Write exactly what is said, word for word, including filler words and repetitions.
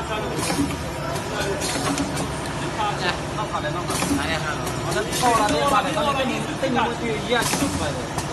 那好的，那好，拿点看了。我这到了，这把的，到你跟你跟你过去一样就出来的。